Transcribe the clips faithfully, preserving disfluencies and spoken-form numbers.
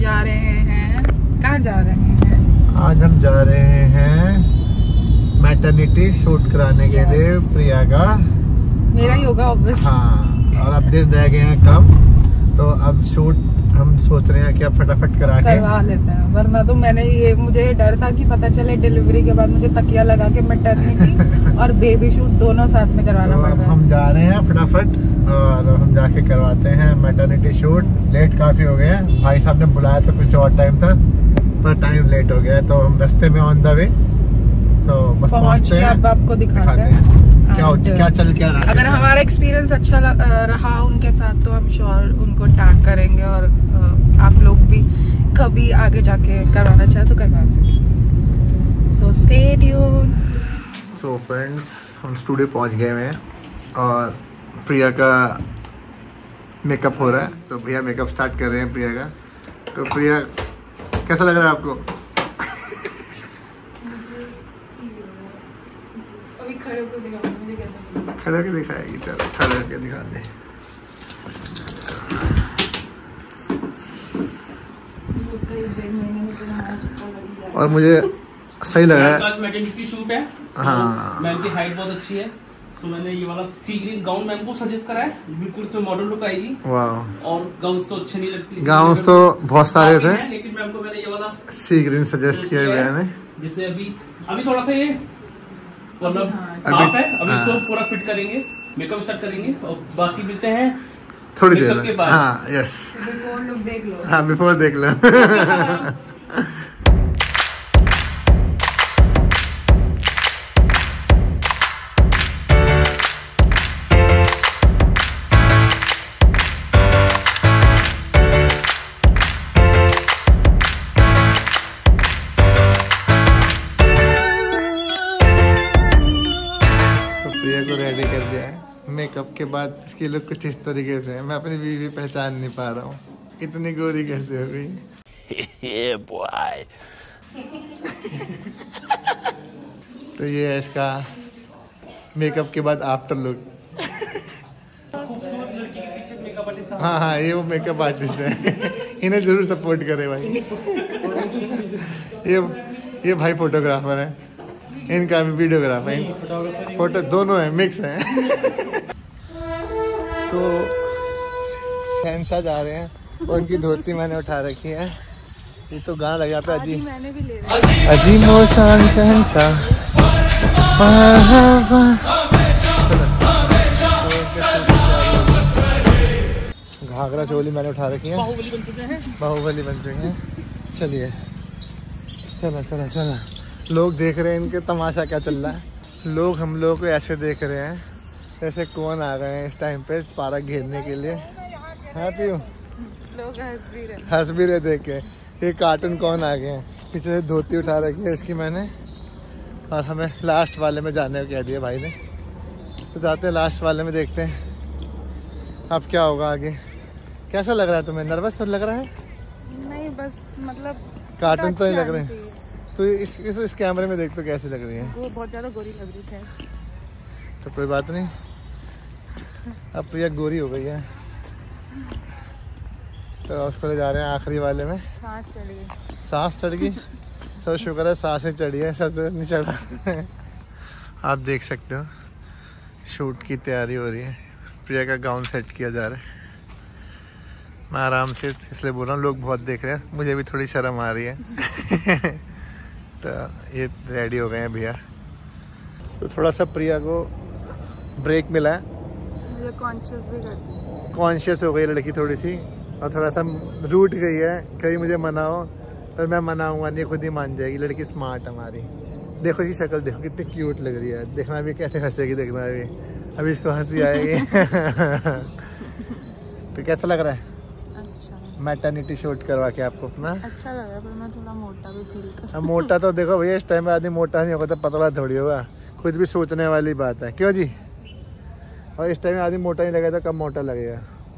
जा रहे हैं, कहाँ जा रहे हैं? आज हम जा रहे हैं मैटरनिटी शूट कराने के लिए प्रिया का। मेरा ही होगा ऑब्वियसली। हाँ, और अब दिन रह गए हैं कम, तो अब शूट हम सोच रहे हैं कि अब फटाफट करा के करवा लेते हैं, वरना तो मैंने ये मुझे डर था कि पता चले डिलीवरी के बाद मुझे तकिया लगा के मैटरनिटी और बेबी शूट दोनों साथ में करवाना तो पड़ रहा है। हम जा रहे हैं फटाफट और हम जाके करवाते हैं मैटरनिटी शूट। लेट काफी हो गया है, भाई साहब ने बुलाया था कुछ और टाइम था, पर टाइम लेट हो गया है, तो हम रास्ते में ऑन द वे, तो बस पहुंचते हैं, अब आपको दिखाते हैं क्या क्या चल क्या रहा है। अगर हमारा एक्सपीरियंस अच्छा रहा उनके साथ तो हम श्योर उनको टैग करेंगे, और आप लोग भी कभी आगे जाके करवाना चाहे तो करवा सके। So stay tuned. So friends, हम स्टूडियो पहुंच गए हैं और प्रिया का मेकअप हो रहा है, तो भैया मेकअप स्टार्ट कर रहे हैं प्रिया का। तो प्रिया, कैसा लग रहा है आपको? अभी खड़े होकर दिखाओ मुझे कैसा। खड़े होकर दिखाएगी, चलो खड़े होकर दिखा ले। और मुझे सही लग रहा है। मैटरनिटी शूट है। हाँ, मैम की हाइट बहुत अच्छी है, तो मैंने ये वाला सी ग्रीन गाउन मैम को सजेस्ट करा है। बिल्कुल इसमें मॉडल लुक आएगी। वाह, और गाउन्स तो अच्छे नहीं लगती, गाउन्स तो बहुत सारे थे, लेकिन मैम को मैंने ये वाला सी ग्रीन सजेस्ट किया गया है। जैसे अभी अभी थोड़ा सा ये मतलब अभी हाफ है, अभी हाँ। इसको पूरा फिट करेंगे, मेकअप स्टार्ट करेंगे, और बाकी मिलते हैं थोड़ी देर मेकअप के में। बाद। हाँ यस, बिफोर लुक देख लो। हाँ बिफोर देख लो। प्रिया को रेडी कर दिया है। मेकअप के बाद इसकी लुक कुछ इस तरीके से है, मैं अपनी बीवी पहचान नहीं पा रहा हूँ, इतनी गोरी कैसे हो गई। बॉय। तो ये है इसका मेकअप के बाद आफ्टर लुक। हाँ हाँ, ये वो मेकअप आर्टिस्ट है, इन्हें जरूर सपोर्ट करे भाई। ये ये भाई फोटोग्राफर है, इनका भी वीडियोग्राफर है, फोटो दोनों है, मिक्स है। तो शहंशाह जा रहे हैं, और उनकी धोती मैंने उठा रखी है। ये तो गाना लगा पे अजी मैंने भी ले रखा। अजी मोशान शहंशाह। घाघरा चोली मैंने उठा रखी है, बाहुबली बन चुके हैं। बाहुबली बन चुके हैं। चलिए चला चला चला, लोग देख रहे हैं इनके तमाशा क्या चल रहा है। लोग हम लोग को ऐसे देख रहे हैं जैसे कौन आ गए हैं इस टाइम पे पार्क घेरने के लिए। हैप्पी हूँ, लोग हंस भी रहे हंस भी रहे देख के। ये कार्टून कौन आ गए हैं, पीछे से धोती उठा रखी है इसकी मैंने, और हमें लास्ट वाले में जाने को कह दिया भाई ने। तो जाते हैं लास्ट वाले में, देखते हैं अब क्या होगा आगे। कैसा लग रहा है तुम्हें? नर्वस लग रहा है? नहीं, बस मतलब कार्टून तो नहीं लग रहे हैं। तो इस इस, इस कैमरे में देख तो कैसी लग रही है? वो बहुत ज्यादा गोरी लग रही थी। तो कोई बात नहीं, अब प्रिया गोरी हो गई है, तो उसको ले जा रहे हैं आखिरी वाले में। सांस चढ़ गई। सांस चढ़ गई? चलो शुक्र है सांस ही चढ़ी है, सर नहीं चढ़ा। आप देख सकते हो शूट की तैयारी हो रही है, प्रिया का गाउन सेट किया जा रहा है। मैं आराम से इसलिए बोल रहा हूँ, लोग बहुत देख रहे हैं, मुझे भी थोड़ी शर्म आ रही है। तो ये रेडी हो गए हैं भैया। तो थोड़ा सा प्रिया को ब्रेक मिला है, मुझे कॉन्शियस भी कर कॉन्शियस हो गई लड़की थोड़ी सी, और थोड़ा सा रूठ गई है, कहीं मुझे मनाओ, पर मैं मनाऊंगा नहीं, खुद ही मान जाएगी। लड़की स्मार्ट हमारी, देखो इसकी शक्ल देखो कितनी क्यूट लग रही है, देखना भी कैसे हंसेगी, देखना भी अभी इसको हंसी आएगी। तो कैसा लग रहा है मैटरनिटी शूट करवा के आपको अपना? अच्छा लग रहा है, पर मैं थोड़ा मोटा भी फील कर। अब मोटा तो देखो भैया, इस टाइम में आदमी मोटा नहीं होगा तो पतला थोड़ी होगा, कुछ भी सोचने वाली बात है, क्यों जी? और इस टाइम में आदमी मोटा नहीं लगेगा तो कब मोटा लगेगा।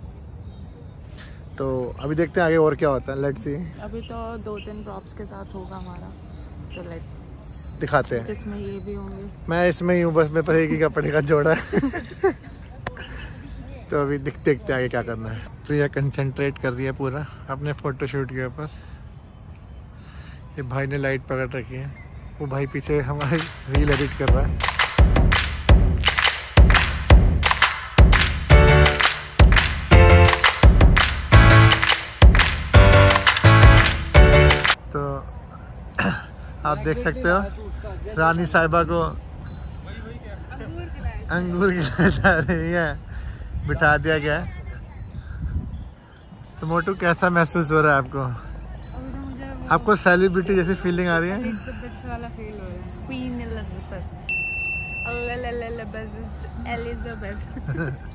तो अभी देखते हैं आगे और क्या होता है, लेट्स सी। अभी तो दो तीन प्रॉप्स के साथ होगा हमारा, तो लेट्स दिखाते हैं। जिसमें ये भी होंगे। मैं इसमें ही हूँ बस, मेरे पास एक ही कपड़े का जोड़ा है। तो अभी दिख देखते आगे क्या करना है। प्रिया कंसंट्रेट कर रही है पूरा अपने फोटोशूट के ऊपर। ये भाई ने लाइट पकड़ रखी है, वो भाई पीछे हमारी रील एडिट कर रहा है। तो आप देख सकते हो रानी साहिबा को अंगूर खिलाए जा रही है, बिठा दिया गया है। तो मोटू कैसा महसूस हो रहा है आपको? आपको सेलिब्रिटी जैसी फीलिंग आ रही है? एलिजाबेथ वाला फील हो रहा है, queen Elizabeth. Elizabeth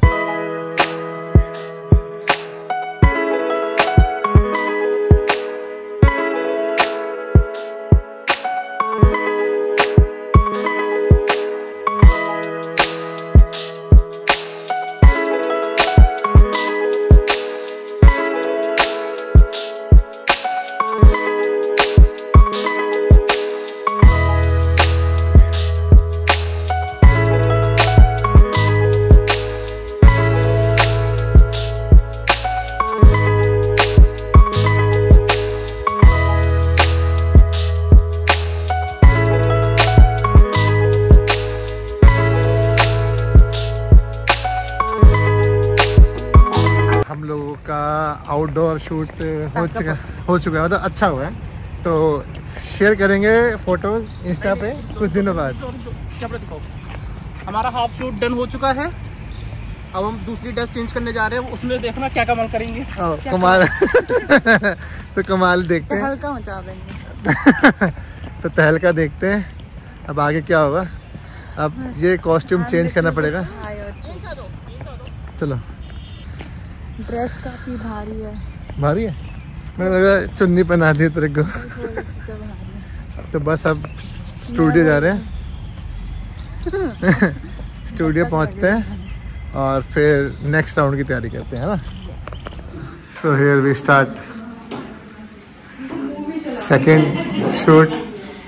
outdoor shoot हो चुका हो चुका है मतलब अच्छा हुआ है। तो शेयर करेंगे फोटो इंस्टा पे कुछ दिनों बाद। क्या दिखाओ, हमारा हाफ शूट डन हो चुका है। अब हम दूसरी ड्रेस चेंज करने जा रहे हैं, उसमें देखना क्या कमाल करेंगे। क्या कमाल तो कमाल देखते हैं, तहलका मचा देंगे। तो तहलका देखते हैं अब आगे क्या होगा। अब ये कॉस्ट्यूम चेंज करना पड़ेगा। चलो, ड्रेस काफी भारी है। भारी है? मैं लगा चुन्नी पहना दी तेरे को। तो बस अब स्टूडियो जा रहे हैं। स्टूडियो पहुंचते हैं और फिर नेक्स्ट राउंड की तैयारी करते हैं, है ना। So here we start second shoot.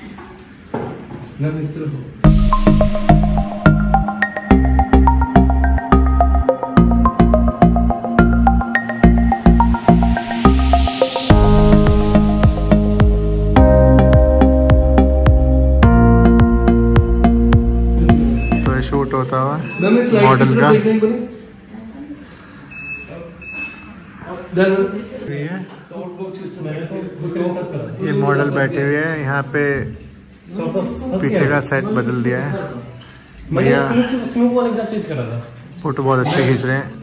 Shoot होता हुआ मॉडल का। ये मॉडल बैठे हुए हैं यहाँ पे, पीछे का सेट बदल दिया है भैया। फोटो बहुत अच्छे खींच रहे हैं।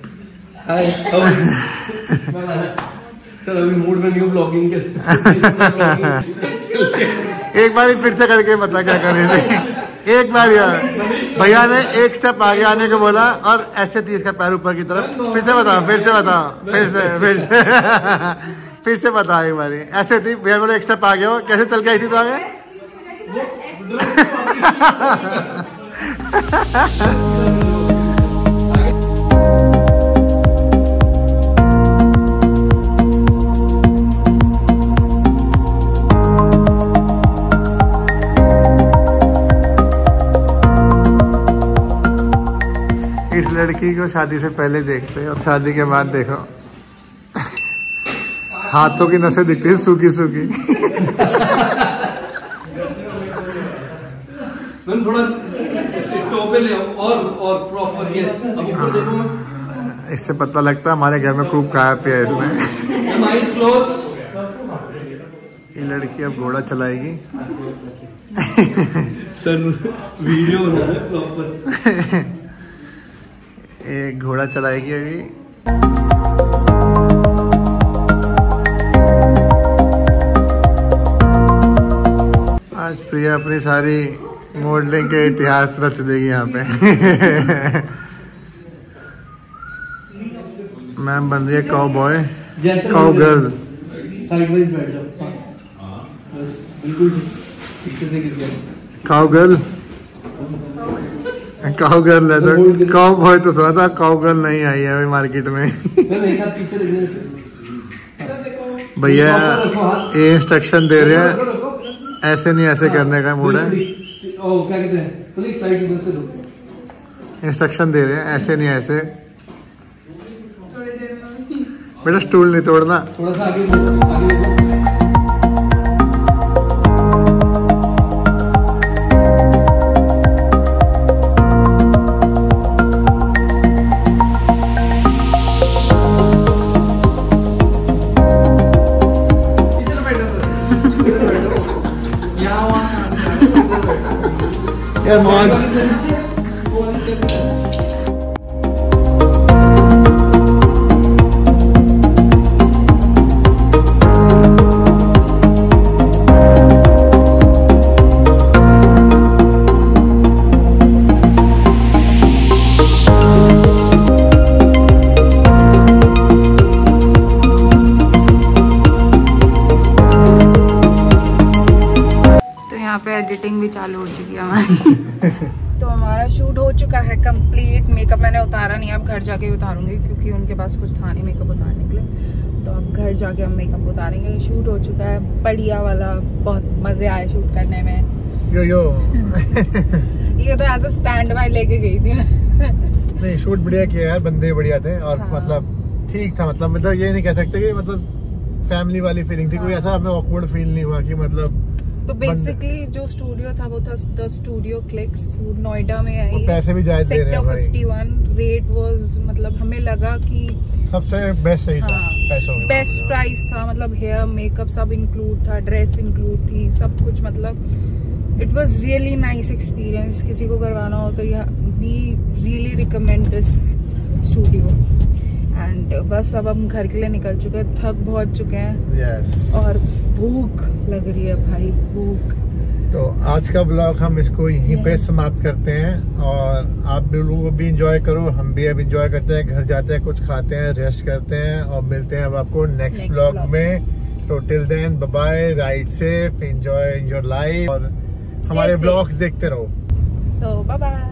अभी मूड में न्यू ब्लॉगिंग के एक बार फिर से करके बता क्या कर रहे थे। एक बार यार भैया ने एक स्टेप आगे आने को बोला और ऐसे थी इसका पैर ऊपर की तरफ। फिर से बताओ फिर से बताओ फिर से फिर से फिर से बताओ एक बार। ऐसे थी भैया बोले एक स्टेप आगे हो। कैसे चल के आई थी तो आगे? इस लड़की को शादी से पहले देखते हैं और शादी के बाद देखो हाथों की नसें दिखती है सूखी सूखी। थोड़ा टोपे ले और और प्रॉपर यस। अब ऊपर देखो, इससे पता लगता है हमारे घर में खूब खाया पिया इसमें। Eyes close. ये लड़की अब घोड़ा चलाएगी। सर वीडियो बना रहे प्रॉपर। एक घोड़ा चलाएगी अभी। आज प्रिया अपनी सारी मॉडलिंग के इतिहास रच देगी यहाँ पे। मैम बन रही है cowboy, cowgirl. Side wise बैठ जाओ, बस बिल्कुल पीछे से गिर गया। काउ गर्ल, काउ गर्ल है तो काउ बॉय तो सुना था, काउ गर्ल नहीं आई है अभी मार्केट में। भैया ये इंस्ट्रक्शन दे रहे हैं, ऐसे नहीं ऐसे करने का मूड है। इंस्ट्रक्शन दे रहे हैं ऐसे नहीं ऐसे। बेटा स्टूल नहीं तोड़ना। थोड़ा सा आगे आगे यार मोहन एडिटिंग भी चालू हो चुकी है हमारी। तो हमारा शूट हो चुका है कंप्लीट। मेकअप मैंने उतारा नहीं, अब घर जाके उतारूंगी क्योंकि उनके पास कुछ था नहीं मेकअप उतारने के लिए। तो अब घर जाके हम मेकअप उतारेंगे। शूट हो चुका है बढ़िया वाला, बहुत मजे आए शूट करने में। यो यो ये तो एज अ स्टैंड बाय लेके गई थी मैं। नहीं शूट बढ़िया किया यार, बंदे बढ़िया थे और हाँ। मतलब ठीक था। मतलब मतलब ये नहीं कह सकते कि मतलब फैमिली वाली फीलिंग थी। हाँ। कोई ऐसा हमें ऑकवर्ड फील नहीं हुआ कि मतलब। तो बेसिकली जो स्टूडियो था वो था द स्टूडियो क्लिक्स, नोएडा में है। पैसे भी जायज दे रहे हैं भाई। सेक्टर इक्यावन रेट वाज, मतलब हमें लगा कि सबसे बेस्ट सही था। हाँ, पैसों में बेस्ट प्राइस था। मतलब हेयर मेकअप सब इंक्लूड था, ड्रेस इंक्लूड थी, सब कुछ। मतलब it was really nice experience. किसी को करवाना हो तो we really recommend this studio. And बस अब हम घर के लिए निकल चुके हैं, थक बहुत चुके हैं। yes. और भूख लग रही है भाई, भूख। तो आज का ब्लॉग हम इसको यहीं पे समाप्त करते हैं और आप लोगों भी इंजॉय करो, हम भी अब इंजॉय करते हैं। घर जाते हैं, कुछ खाते हैं, रेस्ट करते हैं और मिलते हैं अब आपको नेक्स्ट ब्लॉग में। तो till then bye bye, ride safe, enjoy your life और हमारे ब्लॉग्स देखते रहो। So bye bye.